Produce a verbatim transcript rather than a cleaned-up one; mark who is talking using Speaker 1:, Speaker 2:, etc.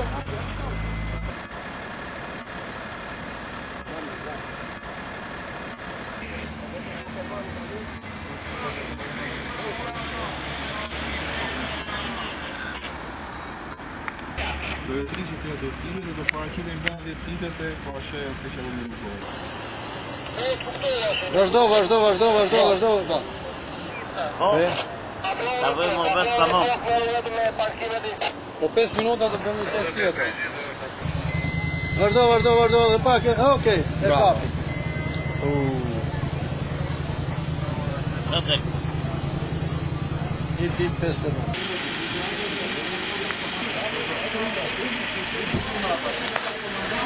Speaker 1: Beatrice tinha detido do parque lembrando de ti até coxa até chegar no lugar.
Speaker 2: Vazdo, vazdo, vazdo, vazdo, vazdo, vazdo.
Speaker 3: Da bëjmë o vetë tamam.
Speaker 2: Po pesë minuta të bëjmë test tjetër. Vazhdo, vazhdo, vazhdo, dhe pak, e- okej, e kapi.
Speaker 3: Edhe
Speaker 2: I bit pesë të më.